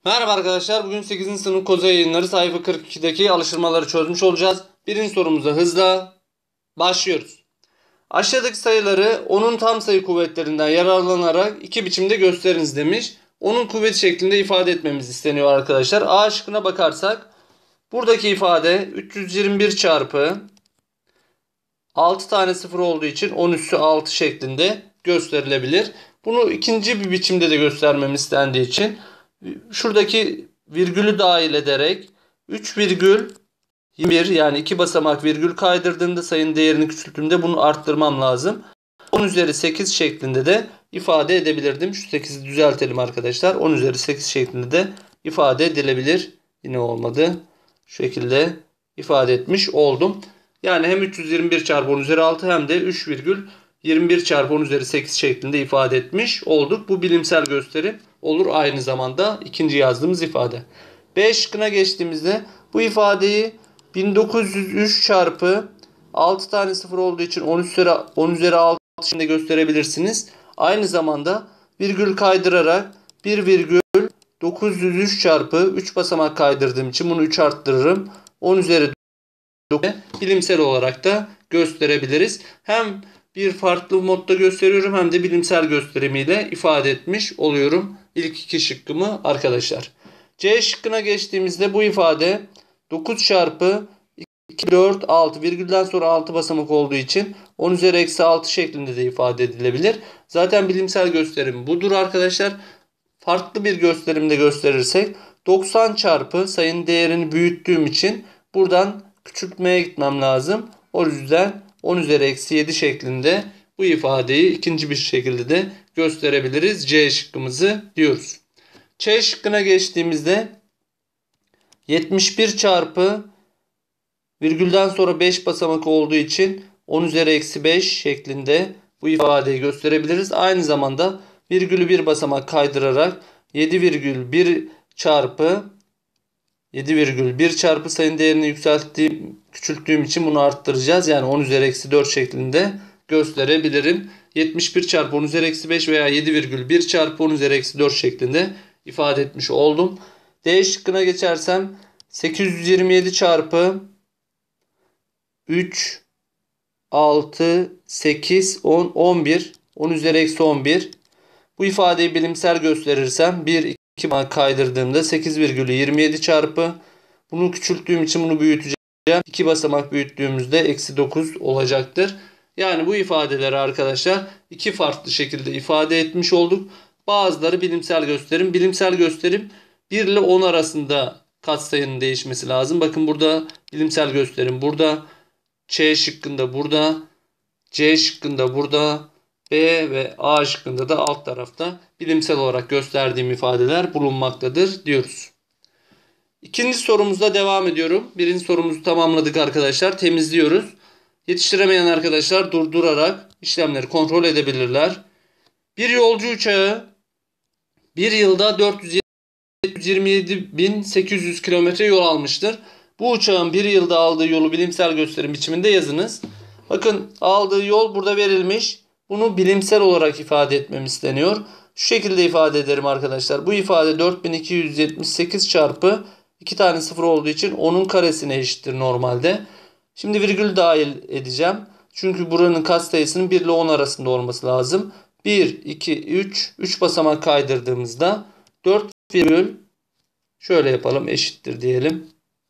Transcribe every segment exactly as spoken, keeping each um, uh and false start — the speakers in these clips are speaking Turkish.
Merhaba arkadaşlar. Bugün sekizinci sınıf Koza Yayınları sayfa kırk ikideki alıştırmaları çözmüş olacağız. Birinci sorumuza hızla başlıyoruz. Aşağıdaki sayıları onun tam sayı kuvvetlerinden yararlanarak iki biçimde gösteriniz demiş. Onun kuvveti şeklinde ifade etmemiz isteniyor arkadaşlar. A şıkkına bakarsak buradaki ifade üç yüz yirmi bir çarpı altı tane sıfır olduğu için on üssü altı şeklinde gösterilebilir. Bunu ikinci bir biçimde de göstermemiz istendiği için şuradaki virgülü dahil ederek üç virgül yirmi bir yani iki basamak virgül kaydırdığımda sayının değerini küçülttüğümde bunu arttırmam lazım. on üzeri sekiz şeklinde de ifade edebilirdim. Şu sekizi düzeltelim arkadaşlar. on üzeri sekiz şeklinde de ifade edilebilir. Yine olmadı. Şu şekilde ifade etmiş oldum. Yani hem üç yüz yirmi bir çarpı on üzeri altı hem de üç virgül yirmi bir çarpı on üzeri sekiz şeklinde ifade etmiş olduk. Bu bilimsel gösteri olur aynı zamanda ikinci yazdığımız ifade. B şıkkına geçtiğimizde bu ifadeyi bin dokuz yüz üç çarpı altı tane sıfır olduğu için on üzeri, on üzeri altı şeklinde gösterebilirsiniz. Aynı zamanda virgül kaydırarak bir virgül dokuz yüz üç çarpı üç basamak kaydırdığım için bunu üç arttırırım. on üzeri bilimsel olarak da gösterebiliriz. Hem bir farklı modda gösteriyorum hem de bilimsel gösterimiyle ifade etmiş oluyorum. İlk iki şıkkımı arkadaşlar. C şıkkına geçtiğimizde bu ifade dokuz çarpı iki, dört, altı virgülden sonra altı basamak olduğu için on üzeri eksi altı şeklinde de ifade edilebilir. Zaten bilimsel gösterim budur arkadaşlar. Farklı bir gösterimde gösterirsek doksan çarpı sayının değerini büyüttüğüm için buradan küçültmeye gitmem lazım. O yüzden on üzeri eksi yedi şeklinde bu ifadeyi ikinci bir şekilde de gösterebiliriz. C şıkkımızı diyoruz. Ç şıkkına geçtiğimizde yetmiş bir çarpı virgülden sonra beş basamak olduğu için on üzeri eksi beş şeklinde bu ifadeyi gösterebiliriz. Aynı zamanda virgülü bir basamak kaydırarak yedi virgül bir çarpı yedi virgül bir çarpı sayının değerini yükselttiğim, küçülttüğüm için bunu arttıracağız. Yani on üzeri eksi dört şeklinde gösterebilirim. yetmiş bir çarpı on üzeri eksi beş veya yedi virgül bir çarpı on üzeri eksi dört şeklinde ifade etmiş oldum. D şıkkına geçersem sekiz yüz yirmi yedi çarpı üç, altı, sekiz, on, on bir, on üzeri eksi on bir. Bu ifadeyi bilimsel gösterirsem bir, iki kaydırdığımda sekiz virgül yirmi yedi çarpı bunu küçülttüğüm için bunu büyüteceğim. iki basamak büyüttüğümüzde eksi dokuz olacaktır. Yani bu ifadeleri arkadaşlar iki farklı şekilde ifade etmiş olduk. Bazıları bilimsel gösterim. Bilimsel gösterim bir ile on arasında katsayının değişmesi lazım. Bakın burada bilimsel gösterim burada. Ç şıkkında burada. C şıkkında burada. B ve A şıkkında da alt tarafta bilimsel olarak gösterdiğim ifadeler bulunmaktadır diyoruz. İkinci sorumuzda devam ediyorum. Birinci sorumuzu tamamladık arkadaşlar. Temizliyoruz. Yetiştiremeyen arkadaşlar durdurarak işlemleri kontrol edebilirler. Bir yolcu uçağı bir yılda dört yüz yirmi yedi bin sekiz yüz kilometre yol almıştır. Bu uçağın bir yılda aldığı yolu bilimsel gösterim biçiminde yazınız. Bakın aldığı yol burada verilmiş. Bunu bilimsel olarak ifade etmem isteniyor. Şu şekilde ifade ederim arkadaşlar. Bu ifade dört bin iki yüz yetmiş sekiz çarpı iki tane sıfır olduğu için onun karesine eşittir normalde. Şimdi virgül dahil edeceğim. Çünkü buranın katsayısının bir ile on arasında olması lazım. bir, iki, üç. üç basamak kaydırdığımızda dört virgül şöyle yapalım eşittir diyelim.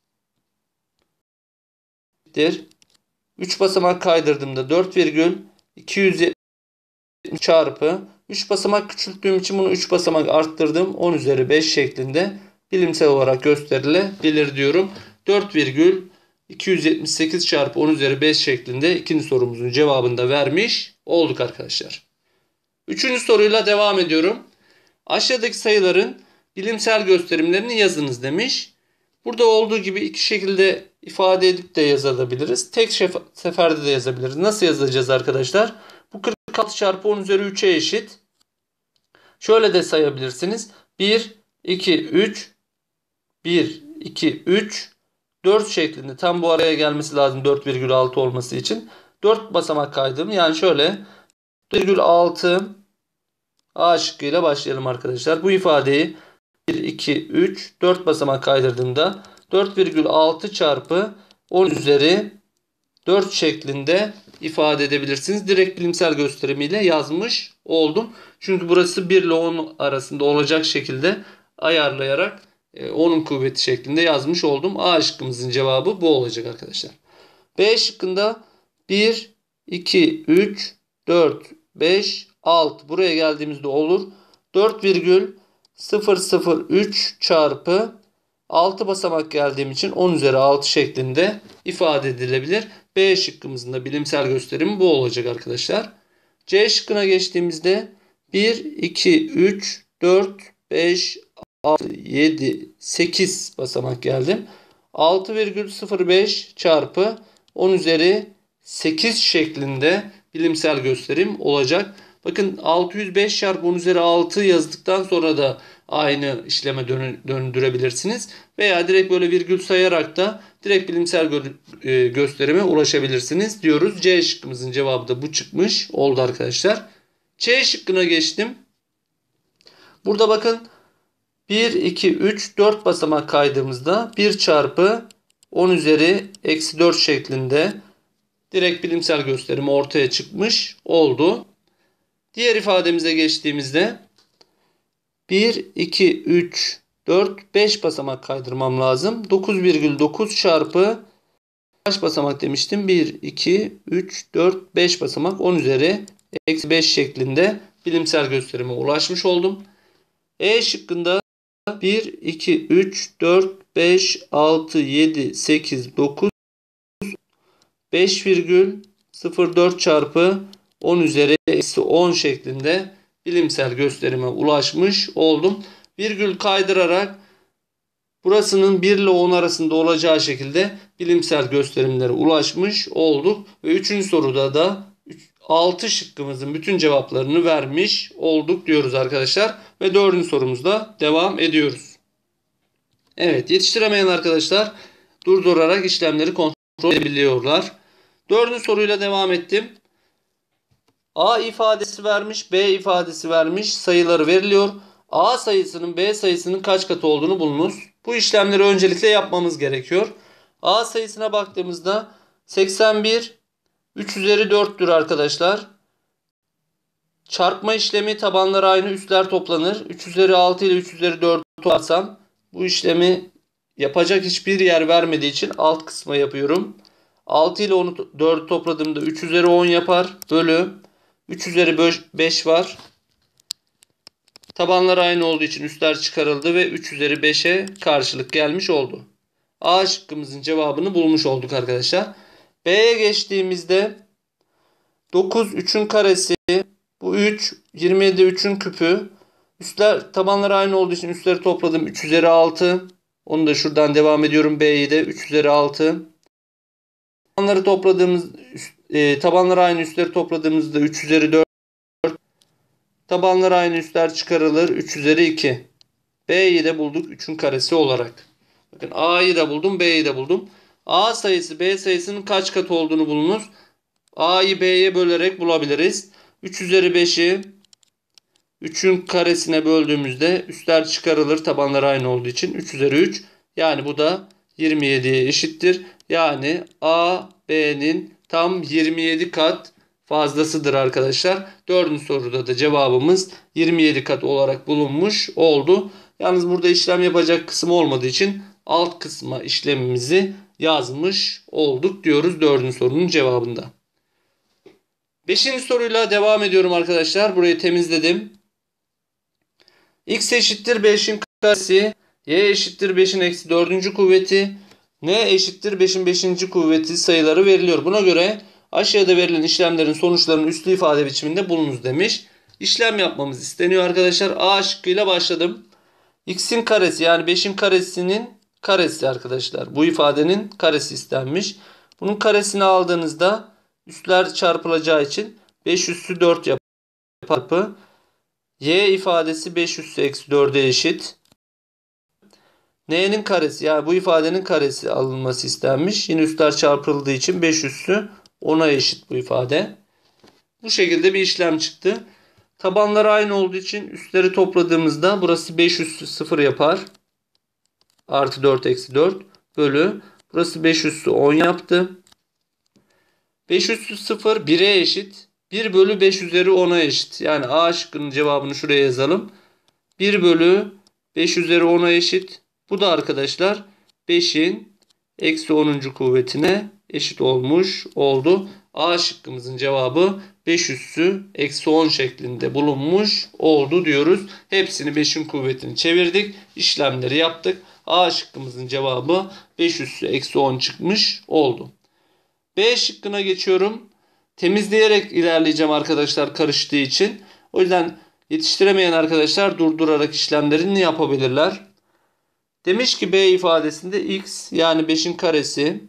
üç basamak kaydırdığımda dört virgül iki yüz yetmiş çarpı üç basamak küçülttüğüm için bunu üç basamak arttırdım. on üzeri beş şeklinde bilimsel olarak gösterilebilir diyorum. dört virgül iki yüz yetmiş sekiz çarpı on üzeri beş şeklinde ikinci sorumuzun cevabını da vermiş olduk arkadaşlar. Üçüncü soruyla devam ediyorum. Aşağıdaki sayıların bilimsel gösterimlerini yazınız demiş. Burada olduğu gibi iki şekilde ifade edip de yazabiliriz. Tek seferde de yazabiliriz. Nasıl yazacağız arkadaşlar? Bu kırk altı çarpı on üzeri üçe eşit. Şöyle de sayabilirsiniz. bir, iki, üç, bir, iki, üç, dört şeklinde. Tam bu araya gelmesi lazım dört virgül altı olması için. dört basamak kaydım. Yani şöyle dört virgül altı A şıkkıyla başlayalım arkadaşlar. Bu ifadeyi bir, iki, üç, dört basamak kaydırdığımda dört virgül altı çarpı on üzeri dört şeklinde ifade edebilirsiniz. Direkt bilimsel gösterimiyle yazmış oldum. Çünkü burası bir ile on arasında olacak şekilde ayarlayarak onun kuvveti şeklinde yazmış oldum. A şıkkımızın cevabı bu olacak arkadaşlar. B şıkkında bir, iki, üç, dört, beş, altı. Buraya geldiğimizde olur. dört virgül sıfır sıfır üç çarpı altı basamak geldiğim için on üzeri altı şeklinde ifade edilebilir. B şıkkımızın da bilimsel gösterimi bu olacak arkadaşlar. C şıkkına geçtiğimizde bir, iki, üç, dört, beş, altı, yedi, sekiz basamak geldim. altı virgül sıfır beş çarpı on üzeri sekiz şeklinde bilimsel gösterim olacak. Bakın altı yüz beş çarpı on üzeri altı yazdıktan sonra da aynı işleme döndürebilirsiniz. Veya direkt böyle virgül sayarak da direkt bilimsel gö e, gösterime ulaşabilirsiniz diyoruz. C şıkkımızın cevabı da bu çıkmış oldu arkadaşlar. C şıkkına geçtim. Burada bakın bir, iki, üç, dört basamak kaydığımızda bir çarpı on üzeri eksi dört şeklinde direkt bilimsel gösterimi ortaya çıkmış oldu. Diğer ifademize geçtiğimizde bir, iki, üç, dört, beş basamak kaydırmam lazım. dokuz virgül dokuz çarpı kaç basamak demiştim? bir, iki, üç, dört, beş basamak on üzeri eksi beş şeklinde bilimsel gösterime ulaşmış oldum. E şıkkında bir, iki, üç, dört, beş, altı, yedi, sekiz, dokuz, beş virgül sıfır dört çarpı on üzeri eksi on şeklinde bilimsel gösterime ulaşmış oldum. Virgül kaydırarak burasının bir ile on arasında olacağı şekilde bilimsel gösterimlere ulaşmış olduk. Ve üçüncü soruda da altı şıkkımızın bütün cevaplarını vermiş olduk diyoruz arkadaşlar. Ve dördüncü sorumuzda devam ediyoruz. Evet, yetiştiremeyen arkadaşlar durdurarak işlemleri kontrol edebiliyorlar. Dördüncü soruyla devam ettim. A ifadesi vermiş, B ifadesi vermiş, sayıları veriliyor. A sayısının B sayısının kaç katı olduğunu bulunuz. Bu işlemleri öncelikle yapmamız gerekiyor. A sayısına baktığımızda seksen bir üç üzeri dörttür arkadaşlar. Çarpma işlemi tabanları aynı, üstler toplanır. üç üzeri altı ile üç üzeri dördü toplarsam bu işlemi yapacak hiçbir yer vermediği için alt kısma yapıyorum. altı ile onu dördü topladığımda üç üzeri on yapar. Bölü üç üzeri beş var. Tabanlar aynı olduğu için üstler çıkarıldı ve üç üzeri beşe karşılık gelmiş oldu. A şıkkımızın cevabını bulmuş olduk arkadaşlar. B'ye geçtiğimizde dokuz üçün karesi, bu üç, yirmi yedi üçün küpü. Üstler tabanlar aynı olduğu için üstleri topladım, üç üzeri altı. Onu da şuradan devam ediyorum. B'yi de üç üzeri altı. Tabanları topladığımız e, tabanlar aynı, üstleri topladığımızda üç üzeri dört. Tabanlar aynı, üstler çıkarılır. üç üzeri iki. B'yi de bulduk üçün karesi olarak. Bakın A'yı da buldum, B'yi de buldum. A sayısı B sayısının kaç katı olduğunu bulunuz. A'yı B'ye bölerek bulabiliriz. üç üzeri beşi üçün karesine böldüğümüzde üstler çıkarılır. Tabanlar aynı olduğu için üç üzeri üç. Yani bu da yirmi yediye eşittir. Yani A, B'nin tam yirmi yedi kat fazlasıdır arkadaşlar. Dördüncü soruda da cevabımız yirmi yedi kat olarak bulunmuş oldu. Yalnız burada işlem yapacak kısım olmadığı için alt kısma işlemimizi yazmış olduk diyoruz dördüncü sorunun cevabında. Beşinci soruyla devam ediyorum arkadaşlar. Burayı temizledim. X eşittir beşin karesi, Y eşittir beşin eksi dördüncü kuvveti, N eşittir beşin beşinci kuvveti sayıları veriliyor. Buna göre aşağıda verilen işlemlerin sonuçlarının üslü ifade biçiminde bulunuz demiş. İşlem yapmamız isteniyor arkadaşlar. A şıkkıyla başladım. X'in karesi yani beşin karesinin karesi arkadaşlar. Bu ifadenin karesi istenmiş. Bunun karesini aldığınızda üstler çarpılacağı için beş üssü dört yapar. Y ifadesi beş üssü eksi dörde eşit. N'nin karesi yani bu ifadenin karesi alınması istenmiş. Yine üstler çarpıldığı için beş üssü ona eşit bu ifade. Bu şekilde bir işlem çıktı. Tabanları aynı olduğu için üstleri topladığımızda burası beş üssü sıfır yapar. Artı dört eksi dört bölü. Burası beş üssü on yaptı. beş üssü sıfır bire eşit. bir bölü beş üzeri ona eşit. Yani A şıkkının cevabını şuraya yazalım. bir bölü beş üzeri ona eşit. Bu da arkadaşlar beşin eksi onuncu kuvvetine eşit olmuş oldu. A şıkkımızın cevabı beş üssü eksi on şeklinde bulunmuş oldu diyoruz. Hepsini beşin kuvvetini çevirdik. İşlemleri yaptık. A şıkkımızın cevabı beş üssü eksi on çıkmış oldu. B şıkkına geçiyorum. Temizleyerek ilerleyeceğim arkadaşlar karıştığı için. O yüzden yetiştiremeyen arkadaşlar durdurarak işlemlerini yapabilirler. Demiş ki B ifadesinde x yani beşin karesi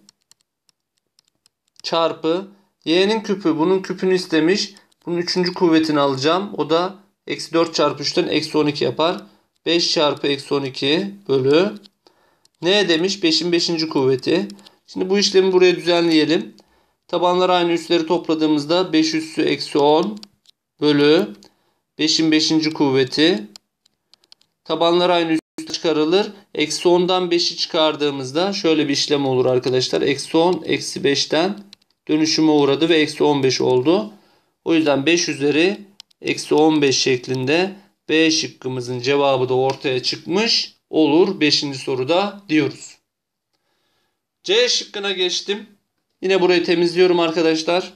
çarpı y'nin küpü, bunun küpünü istemiş. Bunun üçüncü kuvvetini alacağım. O da eksi dört çarpı üçten eksi on iki yapar. beş çarpı eksi on iki bölü. Ne demiş? beşin beşinci kuvveti. Şimdi bu işlemi buraya düzenleyelim. Tabanları aynı, üstleri topladığımızda beş üssü eksi on bölü beşin beşinci kuvveti. Tabanları aynı, üstü çıkarılır. Eksi ondan beşi çıkardığımızda şöyle bir işlem olur arkadaşlar. Eksi on eksi beşten dönüşüme uğradı ve eksi on beş oldu. O yüzden beş üzeri eksi on beş şeklinde B şıkkımızın cevabı da ortaya çıkmış olur beşinci soruda diyoruz. C şıkkına geçtim. Yine burayı temizliyorum arkadaşlar.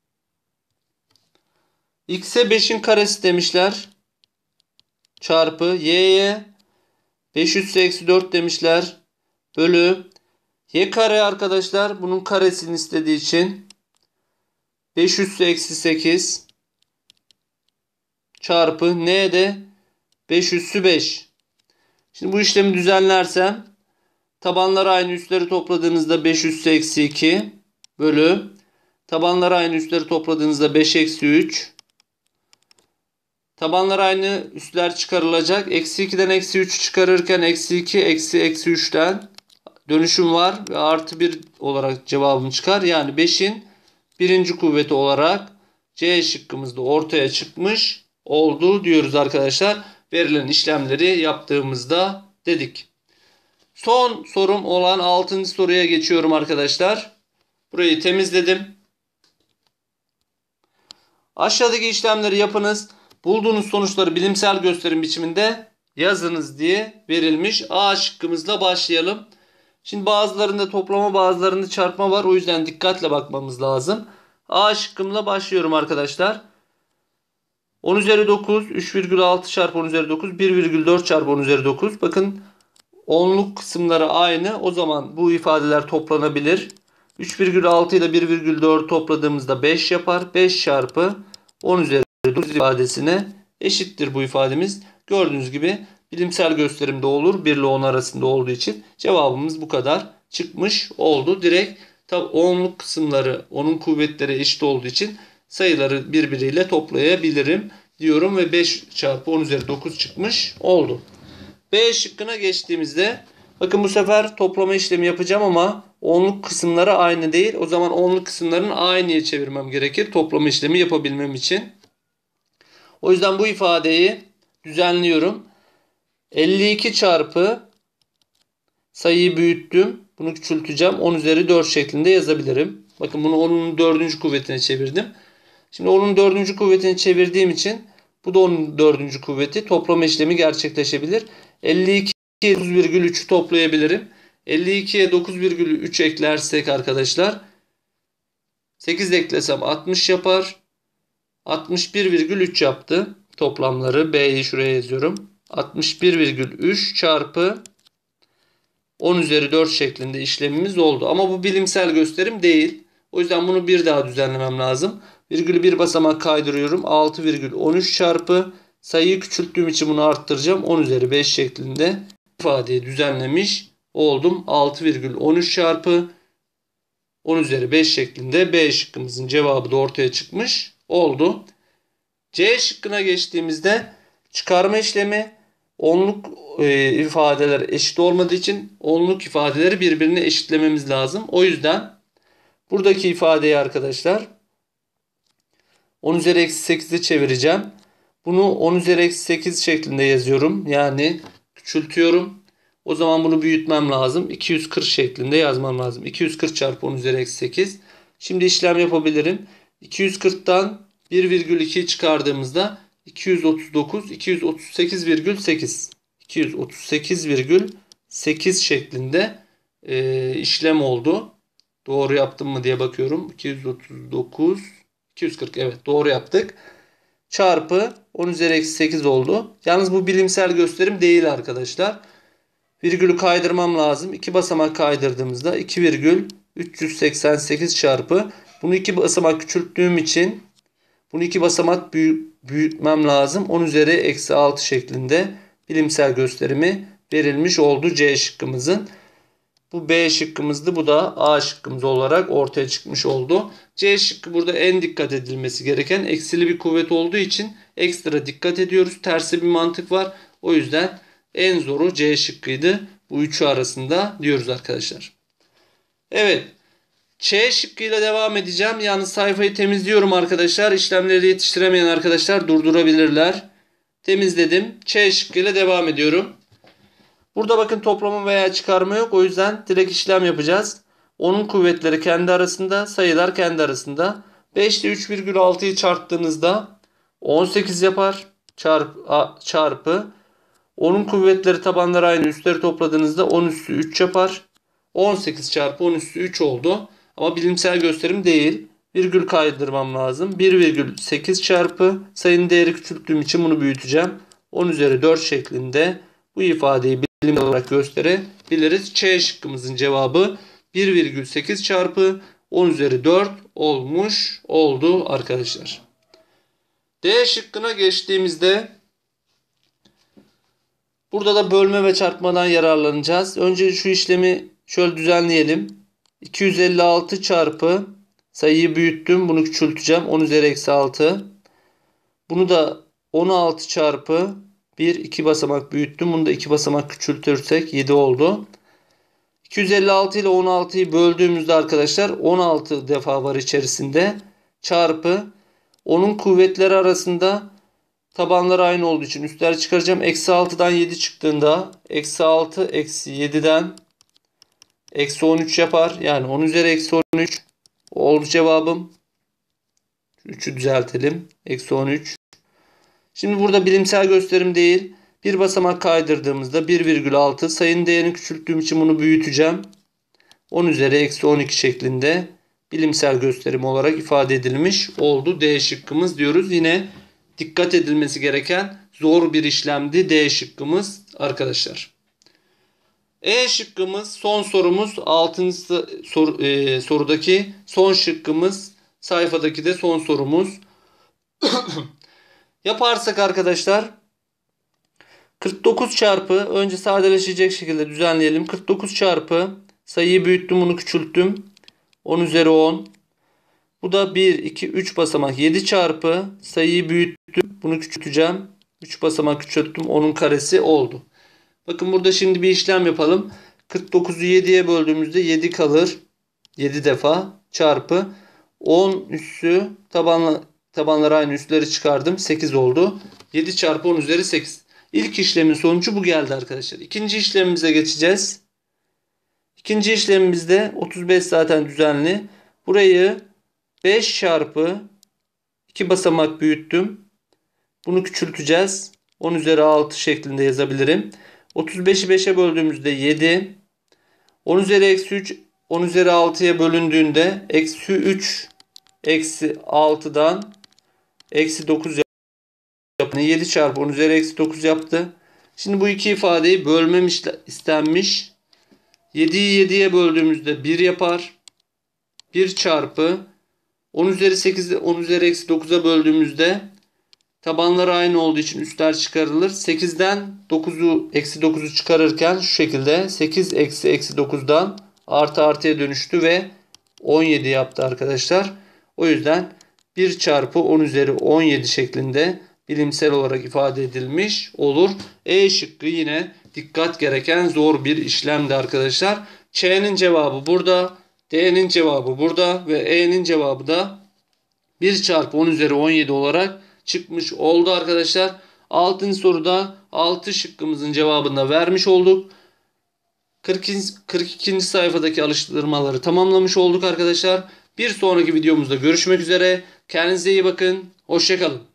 X'e beşin karesi demişler. Çarpı y'ye beş üssü eksi dört demişler. Bölü y kare arkadaşlar. Bunun karesini istediği için beş üssü eksi sekiz çarpı n de beş üssü beş. Şimdi bu işlemi düzenlersem tabanları aynı, üstleri topladığınızda beş üssü eksi iki bölü tabanları aynı, üstleri topladığınızda beş eksi üç. Tabanlar aynı, üstler çıkarılacak. Eksi ikiden eksi üç çıkarırken eksi iki eksi eksi üçten dönüşüm var ve artı bir olarak cevabım çıkar. Yani beşin birinci kuvveti olarak C şıkkımızda ortaya çıkmış oldu diyoruz arkadaşlar. Verilen işlemleri yaptığımızda dedik. Son sorum olan altıncı soruya geçiyorum arkadaşlar. Burayı temizledim. Aşağıdaki işlemleri yapınız. Bulduğunuz sonuçları bilimsel gösterim biçiminde yazınız diye verilmiş. A şıkkımızla başlayalım. Şimdi bazılarında toplama, bazılarında çarpma var. O yüzden dikkatle bakmamız lazım. A şıkkımla başlıyorum arkadaşlar. on üzeri dokuz, üç virgül altı çarpı on üzeri dokuz, bir virgül dört çarpı on üzeri dokuz. Bakın onluk kısımları aynı. O zaman bu ifadeler toplanabilir. üç virgül altı ile bir virgül dört topladığımızda beş yapar. beş çarpı on üzeri dokuz ifadesine eşittir bu ifademiz. Gördüğünüz gibi bilimsel gösterimde olur. bir ile on arasında olduğu için cevabımız bu kadar çıkmış oldu. Direkt tabi onluk kısımları, onun kuvvetleri eşit olduğu için sayıları birbiriyle toplayabilirim diyorum ve beş çarpı on üzeri dokuz çıkmış oldu. B şıkkına geçtiğimizde bakın bu sefer toplama işlemi yapacağım ama onluk kısımları aynı değil. O zaman onluk kısımlarını aynıya çevirmem gerekir toplama işlemi yapabilmem için. O yüzden bu ifadeyi düzenliyorum. elli iki çarpı sayıyı büyüttüm. Bunu küçülteceğim. on üzeri dört şeklinde yazabilirim. Bakın bunu onun dördüncü kuvvetine çevirdim. Şimdi onun dördüncü kuvvetini çevirdiğim için bu da onun dördüncü kuvveti. Toplama işlemi gerçekleşebilir. elli ikiye dokuz virgül üçü toplayabilirim. elli ikiye dokuz virgül üç eklersek arkadaşlar sekiz eklesem altmış yapar. altmış bir virgül üç yaptı. Toplamları B'yi şuraya yazıyorum. altmış bir virgül üç çarpı on üzeri dört şeklinde işlemimiz oldu. Ama bu bilimsel gösterim değil. O yüzden bunu bir daha düzenlemem lazım. Virgülü bir basamak kaydırıyorum. altı virgül on üç çarpı sayıyı küçülttüğüm için bunu arttıracağım. on üzeri beş şeklinde ifadeyi düzenlemiş oldum. altı virgül on üç çarpı on üzeri beş şeklinde B şıkkımızın cevabı da ortaya çıkmış oldu. C şıkkına geçtiğimizde çıkarma işlemi, onluk e, ifadeler eşit olmadığı için onluk ifadeleri birbirine eşitlememiz lazım. O yüzden buradaki ifadeyi arkadaşlar on üzeri eksi sekize çevireceğim. Bunu on üzeri eksi sekiz şeklinde yazıyorum. Yani küçültüyorum. O zaman bunu büyütmem lazım. iki yüz kırk şeklinde yazmam lazım. iki yüz kırk çarpı on üzeri eksi sekiz. Şimdi işlem yapabilirim. iki yüz kırktan bir virgül ikiyi çıkardığımızda iki yüz otuz dokuz, iki yüz otuz sekiz virgül sekiz. iki yüz otuz sekiz virgül sekiz şeklinde e, işlem oldu. Doğru yaptım mı diye bakıyorum. iki yüz otuz dokuz, iki yüz kırk, evet doğru yaptık. Çarpı on üzeri eksi sekiz oldu. Yalnız bu bilimsel gösterim değil arkadaşlar. Virgülü kaydırmam lazım. iki basamak kaydırdığımızda iki virgül üç yüz seksen sekiz çarpı. Bunu iki basamak küçülttüğüm için bunu iki basamak büyütmem lazım. on üzeri eksi altı şeklinde bilimsel gösterimi verilmiş oldu C şıkkımızın. Bu B şıkkımızdı. Bu da A şıkkımız olarak ortaya çıkmış oldu. C şıkkı burada en dikkat edilmesi gereken, eksili bir kuvvet olduğu için ekstra dikkat ediyoruz. Tersi bir mantık var. O yüzden en zoru C şıkkıydı. Bu üçü arasında diyoruz arkadaşlar. Evet. Ç şıkkıyla devam edeceğim. Yani sayfayı temizliyorum arkadaşlar. İşlemleri yetiştiremeyen arkadaşlar durdurabilirler. Temizledim. Ç şıkkıyla devam ediyorum. Burada bakın toplama veya çıkarma yok. O yüzden direkt işlem yapacağız. Onun kuvvetleri kendi arasında, sayılar kendi arasında. beş ile üç virgül altıyı çarptığınızda on sekiz yapar. Çarp, a, çarpı. Onun kuvvetleri tabanları aynı, üstleri topladığınızda on üssü üç yapar. on sekiz çarpı on üssü üç oldu. Ama bilimsel gösterim değil. Virgül kaydırmam lazım. bir virgül sekiz çarpı sayının değeri küçülttüğüm için bunu büyüteceğim. on üzeri dört şeklinde bu ifadeyi bilimsel olarak gösterebiliriz. Ç şıkkımızın cevabı bir virgül sekiz çarpı on üzeri dört olmuş oldu arkadaşlar. D şıkkına geçtiğimizde burada da bölme ve çarpmadan yararlanacağız. Önce şu işlemi şöyle düzenleyelim. iki yüz elli altı çarpı sayıyı büyüttüm. Bunu küçülteceğim. on üzeri eksi altı. Bunu da on altı çarpı bir, iki basamak büyüttüm. Bunu da iki basamak küçültürsek yedi oldu. iki yüz elli altı ile on altıyı böldüğümüzde arkadaşlar on altı defa var içerisinde. Çarpı onun kuvvetleri arasında tabanları aynı olduğu için üstler çıkaracağım. Eksi altıdan yedi çıktığında eksi altı eksi yediden eksi on üç yapar. Yani on üzeri eksi on üç oldu cevabım. üçü düzeltelim. Eksi on üç. Şimdi burada bilimsel gösterim değil. Bir basamak kaydırdığımızda bir virgül altı. Sayının değerini küçülttüğüm için bunu büyüteceğim. on üzeri eksi on iki şeklinde bilimsel gösterim olarak ifade edilmiş oldu. D şıkkımız diyoruz. Yine dikkat edilmesi gereken zor bir işlemdi D şıkkımız arkadaşlar. E şıkkımız son sorumuz. altıncı soru, e, sorudaki son şıkkımız. Sayfadaki de son sorumuz. Yaparsak arkadaşlar kırk dokuz çarpı, önce sadeleşecek şekilde düzenleyelim. kırk dokuz çarpı sayıyı büyüttüm, bunu küçülttüm. on üzeri on. Bu da bir, iki, üç basamak. yedi çarpı sayıyı büyüttüm, bunu küçülteceğim. üç basamak küçülttüm. onun karesi oldu. Bakın burada şimdi bir işlem yapalım. kırk dokuzu yediye böldüğümüzde yedi kalır. yedi defa çarpı on üssü tabanla, tabanları aynı, üstleri çıkardım. sekiz oldu. yedi çarpı on üzeri sekiz. İlk işlemin sonucu bu geldi arkadaşlar. İkinci işlemimize geçeceğiz. İkinci işlemimizde otuz beş zaten düzenli. Burayı beş çarpı iki basamak büyüttüm. Bunu küçülteceğiz. on üzeri altı şeklinde yazabilirim. otuz beşi beşe böldüğümüzde yedi. on üzeri eksi üç on üzeri altıya bölündüğünde eksi üç eksi altıdan eksi dokuz yaptı. yedi çarpı on üzeri eksi dokuz yaptı. Şimdi bu iki ifadeyi bölmem istenmiş. yediyi yediye böldüğümüzde bir yapar. bir çarpı on üzeri sekiz on üzeri eksi dokuza böldüğümüzde tabanları aynı olduğu için üstler çıkarılır. sekizden dokuzu eksi dokuzu çıkarırken şu şekilde sekiz eksi eksi dokuzdan artı artıya dönüştü ve on yedi yaptı arkadaşlar. O yüzden bir çarpı on üzeri on yedi şeklinde bilimsel olarak ifade edilmiş olur. E şıkkı yine dikkat gereken zor bir işlemdi arkadaşlar. Ç'nin cevabı burada, D'nin cevabı burada ve E'nin cevabı da bir çarpı on üzeri on yedi olarak çıkmış oldu arkadaşlar. altıncı soruda altı şıkkımızın cevabını da vermiş olduk. kırk ikinci sayfadaki alıştırmaları tamamlamış olduk arkadaşlar. Bir sonraki videomuzda görüşmek üzere. Kendinize iyi bakın. Hoşça kalın.